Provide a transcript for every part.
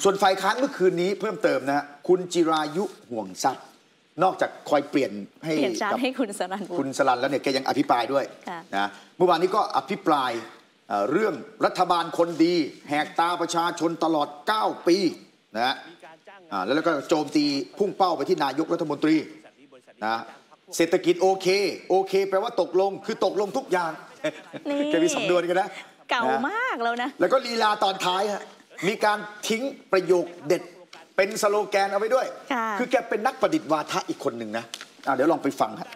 ส่วนฝ่ายค้านเมื่อคืนนี้เพิ่มเติมนะฮะคุณจิรายุห่วงทรัพย์นอกจากคอยเปลี่ยนชาติให้คุณสรัญแล้วเนี่ยแกยังอภิปรายด้วยนะเมื่อวานนี้ก็อภิปรายเรื่องรัฐบาลคนดีแหกตาประชาชนตลอด9 ปีนะฮะแล้วก็โจมตีพุ่งเป้าไปที่นายกรัฐมนตรีนะเศรษฐกิจโอเคแปลว่าตกลงคือตกลงทุกอย่างแกมีสำนวนกันนะเก่ามากแล้วนะแล้วก็ลีลาตอนท้ายฮะมีการทิ้งประโยคเด็ดเป็นสโลแกนเอาไว้ด้วยคือแกเป็นนักประดิษฐ์วาทะอีกคนหนึ่งนะเดี๋ยวลองไปฟังครับ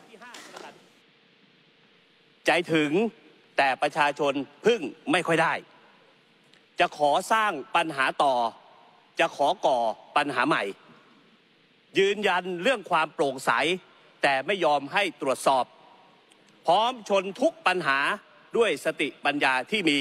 ใจถึงแต่ประชาชนพึ่งไม่ค่อยได้จะขอสร้างปัญหาต่อจะขอก่อปัญหาใหม่ยืนยันเรื่องความโปร่งใสแต่ไม่ยอมให้ตรวจสอบพร้อมชนทุกปัญหาด้วยสติปัญญาที่มี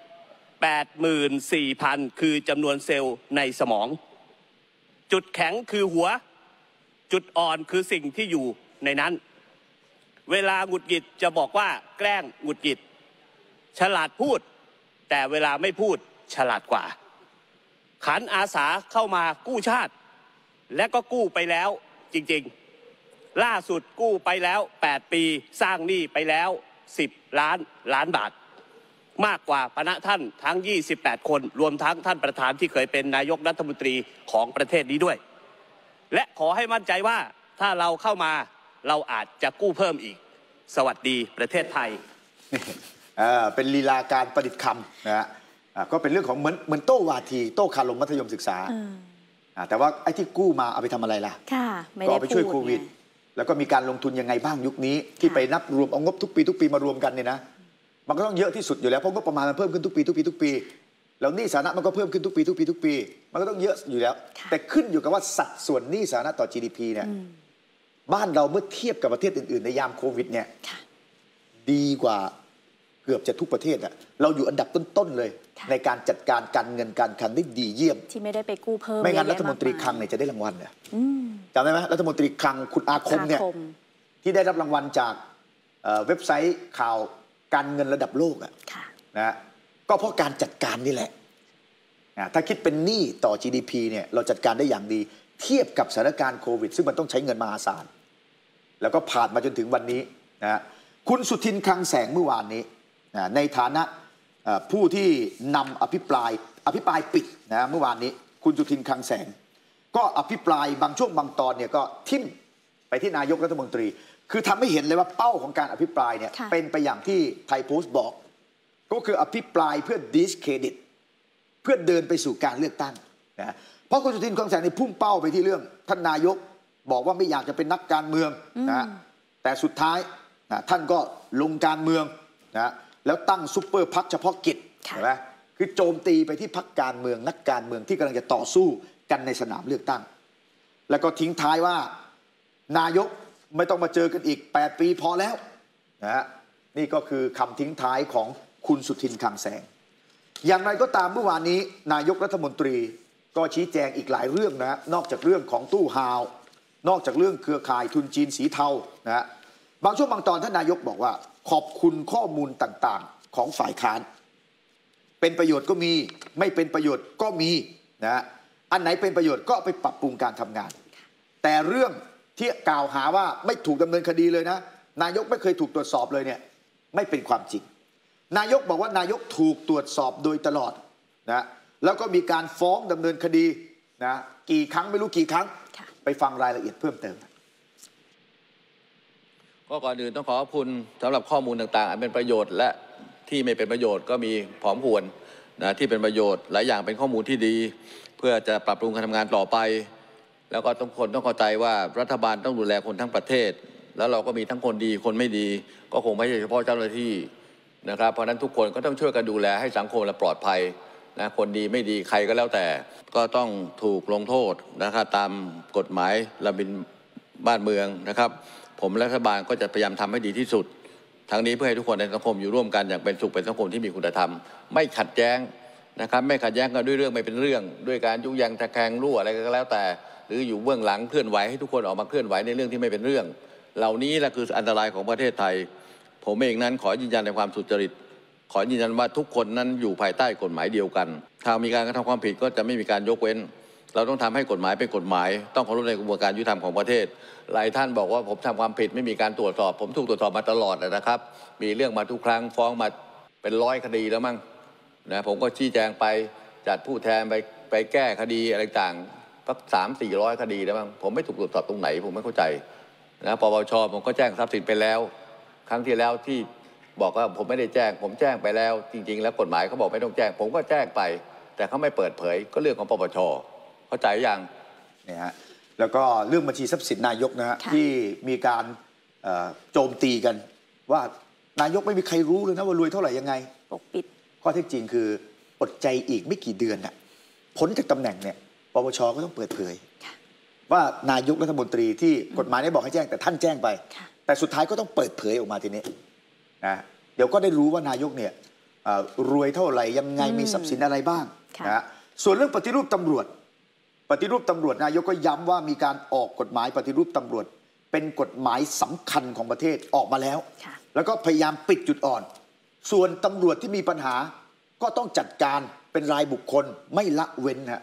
84,000 คือจำนวนเซลล์ในสมองจุดแข็งคือหัวจุดอ่อนคือสิ่งที่อยู่ในนั้นเวลาหงุดหงิดจะบอกว่าแกล้งหงุดหงิดฉลาดพูดแต่เวลาไม่พูดฉลาดกว่าขันอาสาเข้ามากู้ชาติและก็กู้ไปแล้วจริงๆล่าสุดกู้ไปแล้ว8 ปีสร้างหนี้ไปแล้ว10 ล้านบาทมากกว่าพนักท่านทั้ง28 คนรวมทั้งท่านประธานที่เคยเป็นนายกรัฐมนตรีของประเทศนี้ด้วยและขอให้มั่นใจว่าถ้าเราเข้ามาเราอาจจะกู้เพิ่มอีกสวัสดีประเทศไทยเป็นลีลาการประดิษฐ์คำนะฮะก็เป็นเรื่องของเหมือนโต้วาทีโต้คารมมัธยมศึกษาแต่ว่าไอ้ที่กู้มาเอาไปทำอะไรล่ะก็เอาไปช่วยโควิดแล้วก็มีการลงทุนยังไงบ้างยุคนี้ที่ไปนับรวมเอางบทุกปีมารวมกันเนี่ยนะมันก็ต้องเยอะที่สุดอยู่แล้วเพราะงบประมาณมันเพิ่มขึ้นทุกปีแล้วหนี้สาธารณะมันก็เพิ่มขึ้นทุกปีมันก็ต้องเยอะอยู่แล้วแต่ขึ้นอยู่กับว่าสัดส่วนหนี้สาธารณะต่อ GDP เนี่ยบ้านเราเมื่อเทียบกับประเทศอื่นๆในยามโควิดเนี่ยดีกว่าเกือบจะทุกประเทศอะเราอยู่อันดับต้นๆเลยในการจัดการการเงินการคลังได้ดีเยี่ยมที่ไม่ได้ไปกู้เพิ่มไม่งั้นรัฐมนตรีคลังเนี่ยจะได้รางวัลเนี่ยจำได้ไหมรัฐมนตรีคลังคุณอาคมเนี่ยที่ได้รับรางวัลจากเว็บไซต์ข่าวการเงินระดับโลกอะนะก็เพราะการจัดการนี่แหละถ้าคิดเป็นหนี้ต่อ GDP เนี่ยเราจัดการได้อย่างดีเทียบกับสถานการณ์โควิดซึ่งมันต้องใช้เงินมหาศาลแล้วก็ผ่านมาจนถึงวันนี้นะคุณสุทินคลังแสงเมื่อวานนี้ในฐานะผู้ที่นำอภิปรายปิดนะเมื่อวานนี้คุณสุทินคลังแสงก็อภิปรายบางช่วงบางตอนเนี่ยก็ทิ่มไปที่นายกรัฐมนตรีคือทำให้เห็นเลยว่าเป้าของการอภิปรายเนี่ยเป็นไปอย่างที่ไทยโพสต์บอกก็คืออภิปรายเพื่อดิสเครดิตเพื่อเดินไปสู่การเลือกตั้งนะเพราะคุณสุทินคลังแสงนี่พุ่งเป้าไปที่เรื่องท่านนายกบอกว่าไม่อยากจะเป็นนักการเมืองนะแต่สุดท้ายท่านก็ลงการเมืองนะแล้วตั้งซุปเปอร์พรรคเฉพาะกิจใช่ไหมคือโจมตีไปที่พรรคการเมืองนักการเมืองที่กำลังจะต่อสู้กันในสนามเลือกตั้งแล้วก็ทิ้งท้ายว่านายกไม่ต้องมาเจอกันอีก8 ปีพอแล้วนะฮะนี่ก็คือคำทิ้งท้ายของคุณสุทินคลังแสงอย่างไรก็ตามเมื่อวานนี้นายกรัฐมนตรีก็ชี้แจงอีกหลายเรื่องนะนอกจากเรื่องของตู้ฮาวนอกจากเรื่องเครือข่ายทุนจีนสีเทานะฮะบางช่วงบางตอนท่านนายกบอกว่าขอบคุณข้อมูลต่างๆของฝ่ายค้านเป็นประโยชน์ก็มีไม่เป็นประโยชน์ก็มีนะอันไหนเป็นประโยชน์ก็ไปปรับปรุงการทำงานแต่เรื่องที่กล่าวหาว่าไม่ถูกดำเนินคดีเลยนะนายกไม่เคยถูกตรวจสอบเลยเนี่ยไม่เป็นความจริงนายกบอกว่านายกถูกตรวจสอบโดยตลอดนะแล้วก็มีการฟ้องดำเนินคดีนะกี่ครั้งไม่รู้กี่ครั้งไปฟังรายละเอียดเพิ่มเติมก็ก่อนอื่นต้องขอบคุณสำหรับข้อมูลต่างๆอันเป็นประโยชน์และที่ไม่เป็นประโยชน์ก็มีพร้อมควรนะที่เป็นประโยชน์หลายอย่างเป็นข้อมูลที่ดีเพื่อจะปรับปรุงการทำงานต่อไปแล้วก็ทุกคนต้องเข้าใจว่ารัฐบาลต้องดูแลคนทั้งประเทศแล้วเราก็มีทั้งคนดีคนไม่ดีก็คงไม่ใช่เฉพาะเจ้าหน้าที่นะครับเพราะนั้นทุกคนก็ต้องช่วยกันดูแลให้สังคมและปลอดภัยนะคนดีไม่ดีใครก็แล้วแต่ก็ต้องถูกลงโทษนะครับตามกฎหมายระเบียบบ้านเมืองนะครับผมและรัฐบาลก็จะพยายามทำให้ดีที่สุดทั้งนี้เพื่อให้ทุกคนในสังคมอยู่ร่วมกันอย่างเป็นสุขเป็นสังคมที่มีคุณธรรมไม่ขัดแย้งนะครับไม่ขัดแย้งกันด้วยเรื่องไม่เป็นเรื่องด้วยการยุยงตะแคงรั่วอะไรก็แล้วแต่หรืออยู่เบื้องหลังเคลื่อนไหวให้ทุกคนออกมาเคลื่อนไหวในเรื่องที่ไม่เป็นเรื่องเหล่านี้แหละคืออันตรายของประเทศไทยผมเองนั้นขอยืนยันในความสุจริตขอยืนยันว่าทุกคนนั้นอยู่ภายใต้กฎหมายเดียวกันถ้ามีการกระทำความผิดก็จะไม่มีการยกเว้นเราต้องทำให้กฎหมายเป็นกฎหมายต้องเคารพในกระบวนการยุติธรรมของประเทศหลายท่านบอกว่าผมทำความผิดไม่มีการตรวจสอบผมถูกตรวจสอบมาตลอดนะครับมีเรื่องมาทุกครั้งฟ้องมาเป็น100 คดีแล้วมั้งนะผมก็ชี้แจงไปจัดผู้แทนไปแก้คดีอะไรต่างสัก300-400 คดีแล้วมั้งผมไม่ถูกตรวจสอบตรงไหนผมไม่เข้าใจนะปปชผมก็แจ้งทรัพย์สินไปแล้วครั้งที่แล้วที่บอกว่าผมไม่ได้แจ้งผมแจ้งไปแล้วจริงๆแล้วกฎหมายเขาบอกไม่ต้องแจ้งผมก็แจ้งไปแต่เขาไม่เปิดเผยก็เรื่องของปปชเข้าใจยังเนี่ยฮะแล้วก็เรื่องบัญชีทรัพย์สินนายกนะฮะที่มีการโจมตีกันว่านายกไม่มีใครรู้เลยนะว่ารวยเท่าไหร่ยังไงปกปิดข้อเท็จจริงคืออดใจอีกไม่กี่เดือนน่ะพ้นจากตำแหน่งเนี่ยปปชก็ต้องเปิดเผยว่านายกรัฐมนตรีที่กฎหมายได้บอกให้แจ้งแต่ท่านแจ้งไปแต่สุดท้ายก็ต้องเปิดเผยออกมาทีนี้นะเดี๋ยวก็ได้รู้ว่านายกเนี่ยรวยเท่าไหร่ยังไงมีทรัพย์สินอะไรบ้างนะส่วนเรื่องปฏิรูปตำรวจนายกก็ย้ำว่ามีการออกกฎหมายปฏิรูปตำรวจเป็นกฎหมายสำคัญของประเทศออกมาแล้วแล้วก็พยายามปิดจุดอ่อนส่วนตำรวจที่มีปัญหาก็ต้องจัดการเป็นรายบุคคลไม่ละเว้นฮะ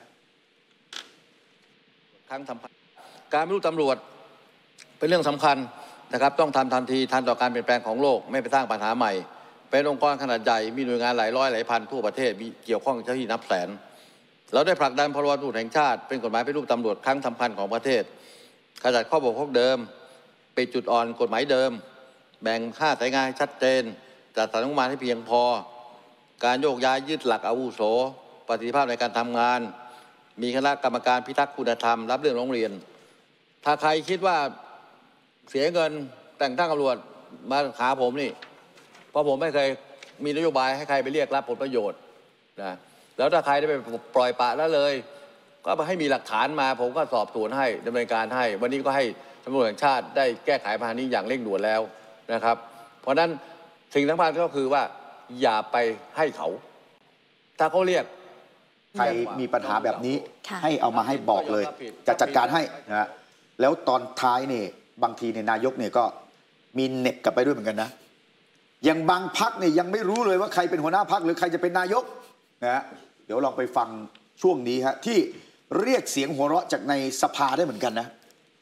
การปฏิรูปตำรวจเป็นเรื่องสำคัญนะครับต้องทำทันทีทันต่อการเปลี่ยนแปลงของโลกไม่ไปสร้างปัญหาใหม่เป็นองค์กรขนาดใหญ่มีหน่วยงานหลายร้อยหลายพันทั่วประเทศมีเกี่ยวข้องเจ้าหน้าที่นับแสนเราได้ผลักดันพรบตำรวจแห่งชาติเป็นกฎหมายปฏิรูปตำรวจครั้งสำคัญของประเทศขจัดข้อบกพร่องเดิมปิดจุดอ่อนกฎหมายเดิมแบ่งค่าสายงานให้ชัดเจนจัดสรรงบประมาณให้เพียงพอการโยกย้ายยึดหลักอาวุโสประสิทธิภาพในการทำงานมีคณะกรรมการพิทักษ์คุณธรรมรับเรื่องร้องเรียนถ้าใครคิดว่าเสียเงินแต่งตั้งตำรวจมาหาผมนี่เพราะผมไม่เคยมีนโยบายให้ใครไปเรียกรับผลประโยชน์นะแล้วถ้าใครได้ไปปล่อยปละแล้วเลยก็ให้มีหลักฐานมาผมก็สอบสวนให้ดำเนินการให้วันนี้ก็ให้ตำรวจแห่งชาติได้แก้ไขปัญหานี้อย่างเร่งด่วนแล้วนะครับเพราะฉะนั้นสิ่งสำคัญก็คือว่าอย่าไปให้เขาถ้าเขาเรียกใครมีปัญหาแบบนี้ให้เอามาให้บอกเลยจะจัดการให้นะแล้วตอนท้ายเนี่ยบางทีเนี่ยนายกเนี่ยก็มีเน็ตกลับไปด้วยเหมือนกันนะยังบางพรรคเนี่ยยังไม่รู้เลยว่าใครเป็นหัวหน้าพรรคหรือใครจะเป็นนายกนะเดี๋ยวลองไปฟังช่วงนี้ฮะที่เรียกเสียงหัวเราะจากในสภาได้เหมือนกันนะ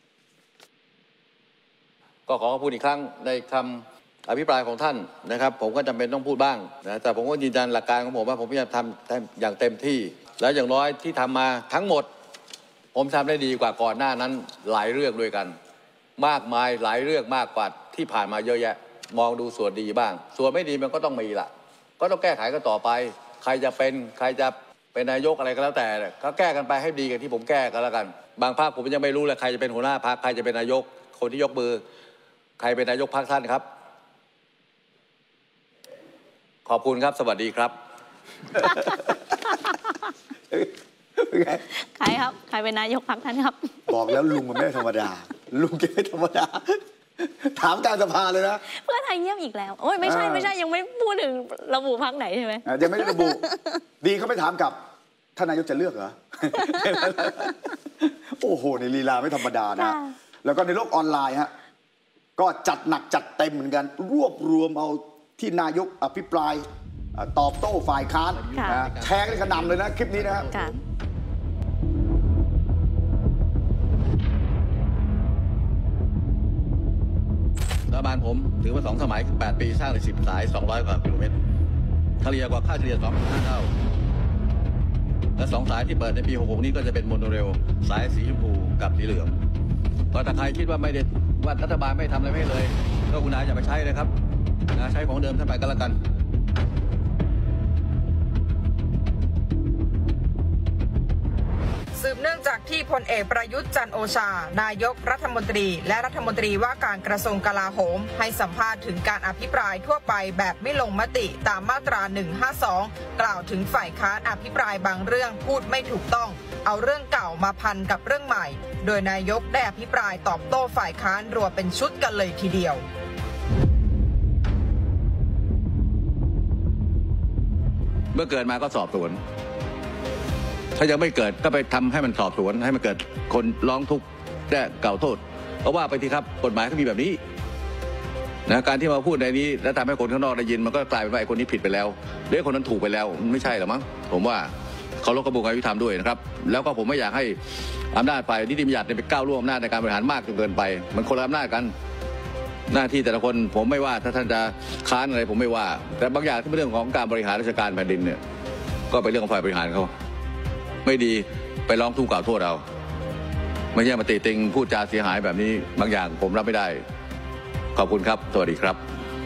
ก็ขอขอบคุณอีกครั้งในคำอภิปรายของท่านนะครับผมก็จำเป็นต้องพูดบ้างนะแต่ผมก็ยืนยันหลักการของผมว่าผมพยายามทำอย่างเต็มที่แล้วอย่างน้อยที่ทำมาทั้งหมดผมทำได้ดีกว่าก่อนหน้านั้นหลายเรื่องด้วยกันมากมายหลายเรื่องมากกว่าที่ผ่านมาเยอะแยะมองดูส่วนดีบ้างส่วนไม่ดีมันก็ต้องมีละก็ต้องแก้ไขกันต่อไปใครจะเป็นนายกอะไรก็แล้วแต่ก็แก้กันไปให้ดีกันที่ผมแก้กันแล้วกันบางภาคผมยังไม่รู้เลยใครจะเป็นหัวหน้าพรรคใครจะเป็นนายกคนที่ยกมือใครเป็นนายกพรรคท่านครับขอบคุณครับสวัสดีครับใครครับใครเป็นนายกพรรคท่านครับบอกแล้วลุงมันไม่ธรรมดาลุงแกไม่ธรรมดาถามกลางสภาเลยนะเพื่อไทยเงียบอีกแล้วโอ้ยไม่ใช่ยังไม่พูดถึงระบุพรรคไหนใช่ไหมยังไม่ได้ระบุดีเขาไม่ถามกลับท่านนายกจะเลือกเหรอโอ้โหในลีลาไม่ธรรมดานะแล้วก็ในโลกออนไลน์ฮะก็จัดหนักจัดเต็มเหมือนกันรวบรวมเอาที่นายกอภิปรายตอบโต้ฝ่ายค้านแชร์กันกระหน่ำเลยนะคลิปนี้นะครับรัฐบาลผมถือว่า2 สมัย8 ปีสร้างได้10 สาย200 กว่ากิโลเมตรเฉลี่ยกว่าค่าเฉลี่ย2.5 เท่าและ2 สายที่เปิดในปี66นี้ก็จะเป็นโมโนเรลสายสีชมพูกับสีเหลืองก็ถ้าใครคิดว่าไม่ได้ว่ารัฐบาลไม่ทำอะไรให้เลยก็คุณนายอย่าไปใช้เลยครับใช้ของเดิมท่านไปก็แล้วกันสืบเนื่องจากที่พลเอกประยุทธ์จันทร์โอชานายกรัฐมนตรีและรัฐมนตรีว่าการกระทรวงกลาโหมให้สัมภาษณ์ถึงการอภิปรายทั่วไปแบบไม่ลงมติตามมาตรา 152 กล่าวถึงฝ่ายค้านอภิปรายบางเรื่องพูดไม่ถูกต้องเอาเรื่องเก่ามาพันกับเรื่องใหม่โดยนายกได้อภิปรายตอบโต้ฝ่ายค้านรวมเป็นชุดกันเลยทีเดียวเมื่อเกิดมาก็สอบสวนถ้ายังไม่เกิดก็ไปทำให้มันสอบสวนให้มันเกิดคนร้องทุกข์และกล่าวโทษเพราะว่าไปทีครับกฎหมายเขามีแบบนี้นะการที่มาพูดในนี้แล้วทำให้คนข้างนอกได้ยินมันก็กลายเป็นว่าไอ้คนนี้ผิดไปแล้วหรือคนนั้นถูกไปแล้วไม่ใช่หรอมั้งผมว่าเคารพกระบวนการยุติธรรมด้วยนะครับแล้วก็ผมไม่อยากให้อำนาจฝ่ายนิติบัญญัติไปก้าวล่วงอำนาจในการบริหารมากจนเกินไปมันคนละอำนาจกันหน้าที่แต่ละคนผมไม่ว่าถ้าท่านจะค้านอะไรผมไม่ว่าแต่บางอย่างที่เป็นเรื่องของการบริหารราชการแผ่นดินเนี่ยก็เป็นเรื่องของฝ่ายบริหารเขาไม่ดีไปร้องทุกข์กล่าวโทษเราไม่ใช่มาติติงพูดจาเสียหายแบบนี้บางอย่างผมรับไม่ได้ขอบคุณครับสวัสดีครับ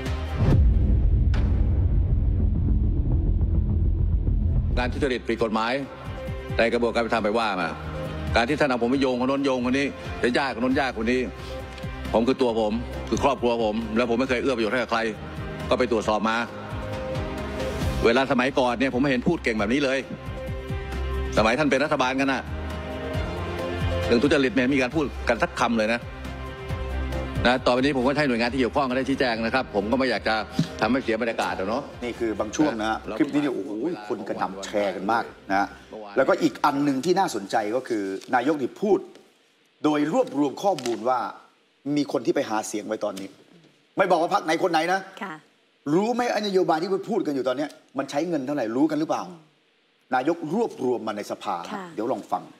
การทุจริตผิดกฎหมายในกระบวนการยุติธรรมไปว่ามาการที่ท่านเอาผมไปโยงคนโน้นโยงคนนี้จะยากคนโน้นยากคนนี้ผมคือตัวผมคือครอบครัวผมแล้วผมไม่เคยเอื้อประโยชน์ให้กับใครก็ไปตรวจสอบมาเวลาสมัยก่อนเนี่ยผมไม่เห็นพูดเก่งแบบนี้เลยสมัยท่านเป็นรัฐบาลกันนะเรื่องทุจริตไม่มีการพูดกันสักคำเลยนะต่อไปนี้ผมก็ให้หน่วยงานที่เกี่ยวข้องได้ชี้แจงนะครับผมก็ไม่อยากจะทำให้เสียบรรยากาศเนาะนี่คือบางช่วงนะคลิปนี้เนี่ยโอ้โหคนกระหน่ำแชร์กันมากนะแล้วก็อีกอันหนึ่งที่น่าสนใจก็คือนายกนี่พูดโดยรวบรวมข้อมูลว่ามีคนที่ไปหาเสียงไว้ตอนนี้ไม่บอกว่าพรรคไหนคนไหนนะรู้ไหมนโยบายที่พูดกันอยู่ตอนนี้มันใช้เงินเท่าไหร่รู้กันหรือเปล่านายกรวบรวมมาในสภาเดี๋ยวลองฟัง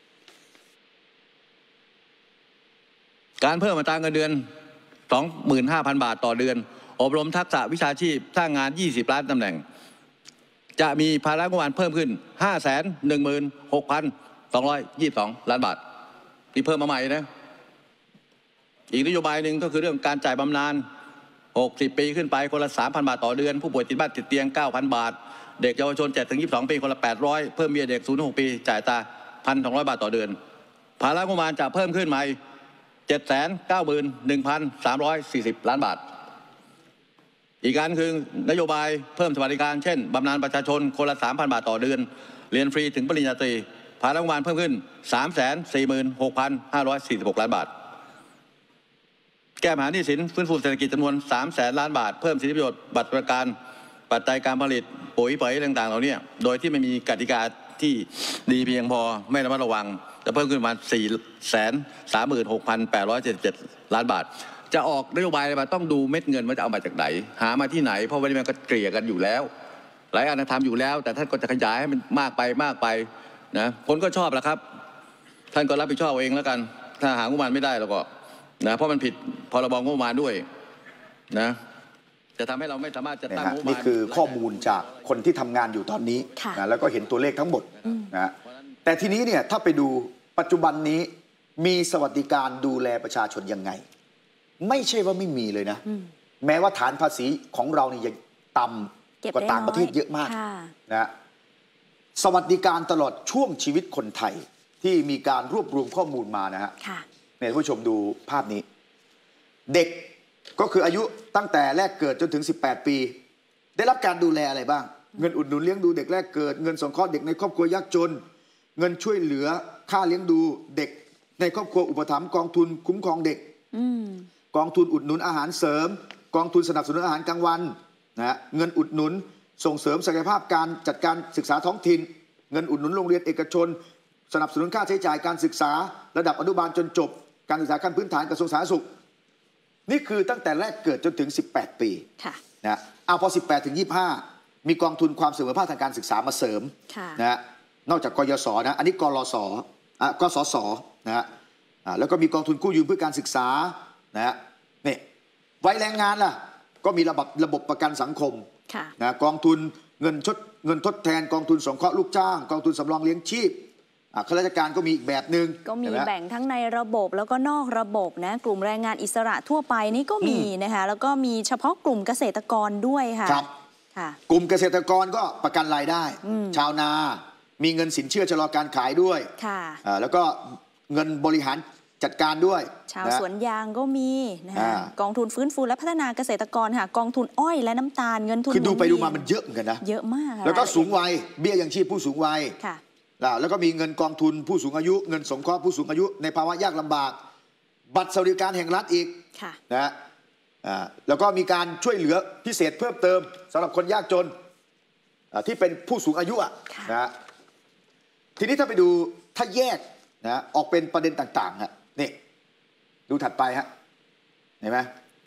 การเพิ่มอัตราเงินเดือน 25,000 บาทต่อเดือนอบรมทักษะวิชาชีพสร้างงาน20ล้านตำแหน่งจะมีภาระงบประมาณเพิ่มขึ้น 516,222 ล้านบาทที่เพิ่มมาใหม่นะอีกนโยบายหนึ่งก็คือเรื่องการจ่ายบำนาญ60 ปีขึ้นไปคนละ 3,000 บาทต่อเดือนผู้ป่วยติดบ้านติดเตียง 9,000 บาทเด็กเยาวชน7-22 ปีคนละ800เพิ่มเบี้ยเด็ก0-6 ปีจ่ายตา 1,200 บาทต่อเดือนภาระงบประมาณจะเพิ่มขึ้นใหม่791,340 ล้านบาทอีกการคือนโยบายเพิ่มสวัสดิการเช่นบำนาญประชาชนคนละ 3,000 บาทต่อเดือนเรียนฟรีถึงปริญญาตรีภาระงบประมาณเพิ่มขึ้น 346,546 ล้านบาทแก้ปัญหาหนี้สินฟื้นฟูเศรษฐกิจจำนวน 300,000 ล้านบาทเพิ่มสิทธิประโยชน์บัตรประกันปัจจัยการผลิตปุ๋ยเผยต่างๆเหล่านี้โดยที่ไม่มีกติกาที่ดีเพียงพอไม่ระมัดระวังจะเพิ่มขึ้นมา 436,877 ล้านบาทจะออกนโยบายอะไรมาต้องดูเม็ดเงินว่าจะเอามาจากไหนหามาที่ไหนเพราะวันนี้มันก็เกลี่ยกันอยู่แล้วหลายอันทำอยู่แล้วแต่ท่านก็จะขยายให้มันมากไปนะคนก็ชอบแหละครับท่านก็รับผิดชอบเองแล้วกันถ้าหางบประมาณไม่ได้แล้วก็นะเพราะมันผิดพรบงบประมาณด้วยนะจะทำให้เราไม่สามารถจะตั้งงบประมาณนี่คือข้อมูลจากคนที่ทำงานอยู่ตอนนี้นะแล้วก็เห็นตัวเลขทั้งหมดนะแต่ทีนี้เนี่ยถ้าไปดูปัจจุบันนี้มีสวัสดิการดูแลประชาชนยังไงไม่ใช่ว่าไม่มีเลยนะแม้ว่าฐานภาษีของเรานี่ยังต่ำกว่าต่างประเทศเยอะมากนะสวัสดิการตลอดช่วงชีวิตคนไทยที่มีการรวบรวมข้อมูลมานะฮะเนี่ยผู้ชมดูภาพนี้เด็กก็คืออายุตั้งแต่แรกเกิดจนถึง18 ปีได้รับการดูแลอะไรบ้างเงินอุดหนุนเลี้ยงดูเด็กแรกเกิดเงินสงเคราะห์เด็กในครอบครัวยากจนเงินช่วยเหลือค่าเลี้ยงดูเด็กในครอบครัวอุปถัมภ์กองทุนคุ้มครองเด็กกองทุนอุดหนุนอาหารเสริมกองทุนสนับสนุนอาหารกลางวันนะเงินอุดหนุนส่งเสริมศักยภาพการจัดการศึกษาท้องถิ่นเงินอุดหนุนโรงเรียนเอกชนสนับสนุนค่าใช้จ่ายการศึกษาระดับอนุบาลจนจบการศึกษาขั้นพื้นฐานกระทรวงสาธารณสุขนี่คือตั้งแต่แรกเกิดจนถึง18 ปีนะพอ18 ถึง 25มีกองทุนความเสมอภาคทางการศึกษามาเสริมนะนอกจากกยศนะอันนี้กลสกสศนะแล้วก็มีกองทุนกู้ยืมเพื่อการศึกษานะนี่ไว้แรงงานล่ะก็มีระบบประกันสังคมนะกองทุนเงินทดแทนกองทุนสงเคราะห์ลูกจ้างกองทุนสำรองเลี้ยงชีพข้าราชการก็มีอีกแบบหนึ่งก็มีแบ่งทั้งในระบบแล้วก็นอกระบบนะกลุ่มแรงงานอิสระทั่วไปนี่ก็มีนะคะแล้วก็มีเฉพาะกลุ่มเกษตรกรด้วยค่ะกลุ่มเกษตรกรก็ประกันรายได้ชาวนามีเงินสินเชื่อชะลอการขายด้วยแล้วก็เงินบริหารจัดการด้วยชาวสวนยางก็มีนะคะกองทุนฟื้นฟูและพัฒนาเกษตรกรค่ะกองทุนอ้อยและน้ำตาลเงินทุนคือดูไปดูมามันเยอะเหมือนกันนะเยอะมากแล้วก็สูงวัยเบี้ยยังชีพผู้สูงวัยแล้วก็มีเงินกองทุนผู้สูงอายุเงินสงเคราะห์ผู้สูงอายุในภาวะยากลำบากบัตรสวัสดิการแห่งรัฐอีกนะแล้วก็มีการช่วยเหลือพิเศษเพิ่มเติมสำหรับคนยากจนที่เป็นผู้สูงอายุนะทีนี้ถ้าไปดูถ้าแยกนะออกเป็นประเด็นต่างๆฮะนี่ดูถัดไปฮะเห็นไหม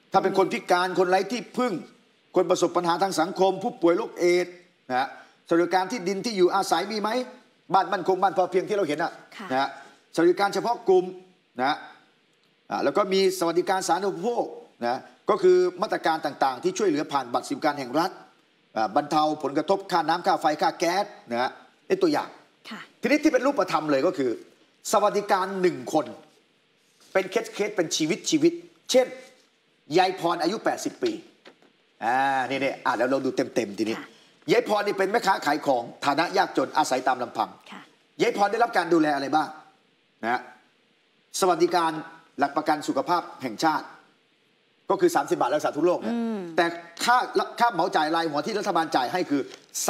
ถ้าเป็นคนพิการคนไร้ที่พึ่งคนประสบปัญหาทางสังคมผู้ป่วยโรคเอดส์นะสวัสดิการที่ดินที่อยู่อาศัยมีไหมบ้านมั่นคงบ้านพอเพียงที่เราเห็นนะสวัสดิการเฉพาะกลุ่มนะแล้วก็มีสวัสดิการสาธารณูปโภคนะก็คือมาตรการต่างๆที่ช่วยเหลือผ่านบัตรสวัสดิการแห่งรัฐบรรเทาผลกระทบค่าน้ำค่าไฟค่าแก๊สนะนี่ตัวอย่างทีนี้ที่เป็นรูปธรรมเลยก็คือสวัสดิการ1 คนเป็นเคสเป็นชีวิตเช่นยายพรอายุ80 ปีนี่แล้วเราดูเต็มทีนี้ยายพรนี่เป็นแม่ค้าขายของฐานะยากจนอาศัยตามลำพังยายพรได้รับการดูแลอะไรบ้างนะสวัสดิการหลักประกันสุขภาพแห่งชาติก็คือ30 บาทรักษาทุกโรคนะแต่ค่าเหมาจ่ายรายหัวที่รัฐบาลจ่ายให้คือ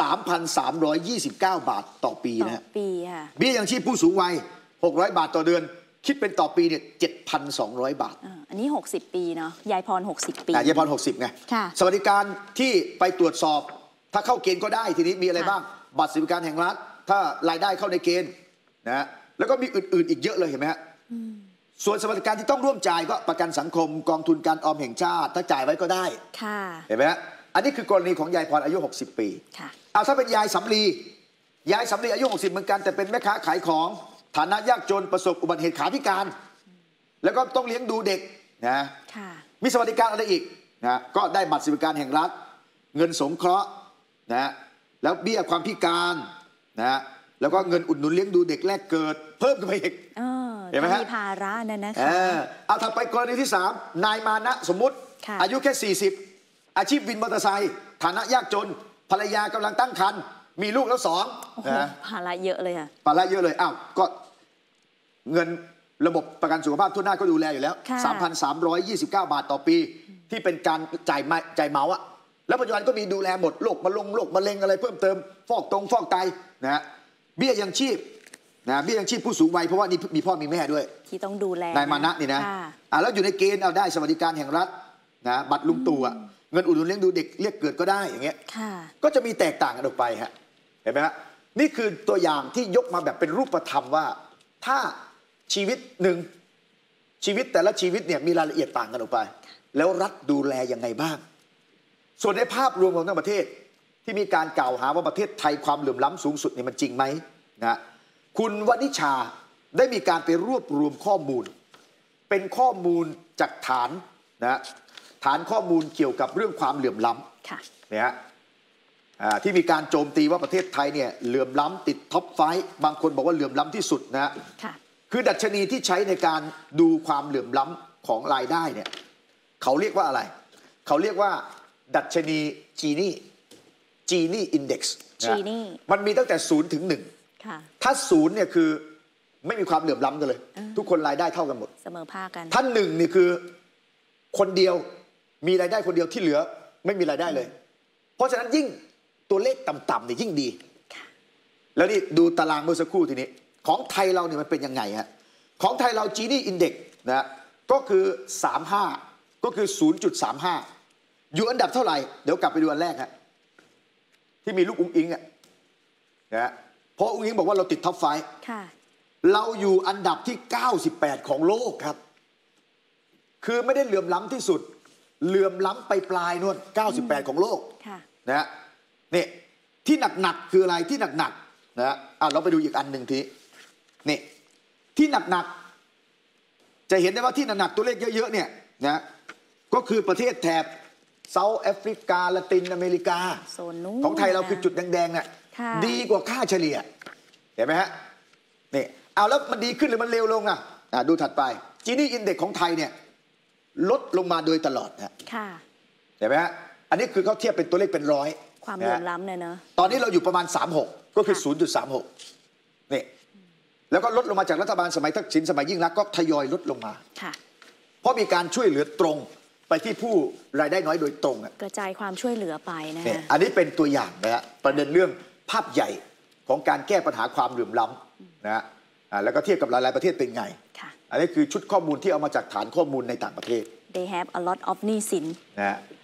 3,329 บาทต่อปีนะปีค่ะเบี้ยยังชีพผู้สูงวัย600 บาทต่อเดือนคิดเป็นต่อปีเนี่ย 7,200 บาทอันนี้60 ปีเนาะยายพร60 ปียายพร60ไงสวัสดิการที่ไปตรวจสอบถ้าเข้าเกณฑ์ก็ได้ทีนี้มีอะไรบ้างบัตรสวัสดิการแห่งรัฐถ้ารายได้เข้าในเกณฑ์นะแล้วก็มีอื่นๆอีกเยอะเลยเห็นไหมฮะส่วนสวัสดิการที่ต้องร่วมจ่ายก็ประกันสังคมกองทุนการออมแห่งชาติถ้าจ่ายไว้ก็ได้เห็นไหมฮะอันนี้คือกรณีของยายพรอายุ60 ปีเอาถ้าเป็นยายสำลีอายุ60เหมือนกันแต่เป็นแม่ค้าขายของฐานะยากจนประสบอุบัติเหตุขาพิการแล้วก็ต้องเลี้ยงดูเด็กนะมีสวัสดิการอะไรอีกนะก็ได้บัตรสวัสดิการแห่งรัฐเงินสงเคราะห์นะแล้วเบี้ยความพิการนะแล้วก็เงินอุดหนุนเลี้ยงดูเด็กแรกเกิดเพิ่มขึ้นไปอีกเห็นไหมฮะมีภาระนั่นนะคะเอาถัดไปกรณีที่3นายมานะสมมุติอายุแค่40อาชีพวินมอเตอร์ไซค์ฐานะยากจนภรรยากำลังตั้งครรภ์มีลูกแล้ว2นะภาระเยอะเลยค่ะภาระเยอะเลยก็เงินระบบประกันสุขภาพทั่วหน้าก็ดูแลอยู่แล้ว 3,329 บาทต่อปีที่เป็นการจ่ายเหมาแล้วปัจจุบันก็มีดูแลหมดโรคมะเร็งอะไรเพิ่มเติมฟอกไตนะเบี้ยยังชีพนะเบี้ยยังชีพผู้สูงวัยเพราะว่านี่มีพ่อมีแม่ด้วยที่ต้องดูแลนายมานะนี่นะแล้วอยู่ในเกณฑ์เอาได้สวัสดิการแห่งรัฐนะบัตรลุงตู่เงินอุดหนุนเลี้ยงดูเด็กเรียกเกิดก็ได้อย่างเงี้ยก็จะมีแตกต่างกันออกไปฮะเห็นไหมฮะนี่คือตัวอย่างที่ยกมาแบบเป็นรูปธรรมว่าถ้าชีวิตหนึ่งชีวิตแต่ละชีวิตเนี่ยมีรายละเอียดต่างกันออกไปแล้วรัฐดูแลยังไงบ้างส่วนในภาพรวมของทั้งประเทศที่มีการกล่าวหาว่าประเทศไทยความเหลื่อมล้ำสูงสุดเนี่ยมันจริงไหมนะคุณวณิชาได้มีการไปรวบรวมข้อมูลเป็นข้อมูลจากฐานข้อมูลเกี่ยวกับเรื่องความเหลื่อมล้ำเนี่ยที่มีการโจมตีว่าประเทศไทยเนี่ยเหลื่อมล้ำติดท็อป5บางคนบอกว่าเหลื่อมล้ำที่สุดนะคือดัชนีที่ใช้ในการดูความเหลื่อมล้ำของรายได้เนี่ยเขาเรียกว่าอะไรเขาเรียกว่าดัชนีจีนี่อินเด็กซ์มันมีตั้งแต่0 ถึง 1ถ้า0เนี่ยคือไม่มีความเหลื่อมล้ำกันเลยทุกคนรายได้เท่ากันหมดเสมอภาคกันถ้า1นี่คือคนเดียวมีรายได้คนเดียวที่เหลือไม่มีรายได้เลยเพราะฉะนั้นยิ่งตัวเลขต่ำๆเนี่ยยิ่งดีแล้วนี่ดูตารางเมื่อสักครู่ทีนี้ของไทยเราเนี่ยมันเป็นยังไงฮะของไทยเราจีนี่อินเด็กซ์นะก็คือ35ก็คือ 0.35 อยู่อันดับเท่าไหร่เดี๋ยวกลับไปดูอันแรกฮะที่มีลูกอุ้งอิงนะเพราะอุ้งอิงบอกว่าเราติดท็อป5เราอยู่อันดับที่98ของโลกครับคือไม่ได้เหลื่อมล้ำที่สุดเหลื่อมล้ำไปปลายนู่น98ของโลกนะนี่ที่หนักๆคืออะไรที่หนักๆนะเราไปดูอีกอันหนึ่งทีนี่ที่หนักๆจะเห็นได้ว่าที่หนักๆตัวเลขเยอะๆเนี่ยนะก็คือประเทศแถบเซาท์แอฟริกาละตินอเมริกาของไทยเราคือจุดแดงๆเนี่ยดีกว่าค่าเฉลี่ยเห็นไหมฮะนี่แล้วมันดีขึ้นหรือมันเลวลงดูถัดไปจีนี่อินเด็กซ์ของไทยเนี่ยลดลงมาโดยตลอดนะเห็นไหมฮะอันนี้คือเขาเทียบเป็นตัวเลขเป็นร้อยความเหลื่อมล้ำเนี่ยเนอะตอนนี้เราอยู่ประมาณ36ก็คือ 0.36 นี่แล้วก็ลดลงมาจากรัฐบาลสมัยทักษิณสมัยยิ่งรักษณ์ก็ทยอยลดลงมาเพราะมีการช่วยเหลือตรงไปที่ผู้รายได้น้อยโดยตรงกระจายความช่วยเหลือไปนะฮะอันนี้เป็นตัวอย่างนะฮะประเด็นเรื่องภาพใหญ่ของการแก้ปัญหาความเหลื่อมล้ำนะฮะแล้วก็เทียบกับหลายๆประเทศเป็นไงอันนี้คือชุดข้อมูลที่เอามาจากฐานข้อมูลในต่างประเทศ They have a lot of หนี้สินนะ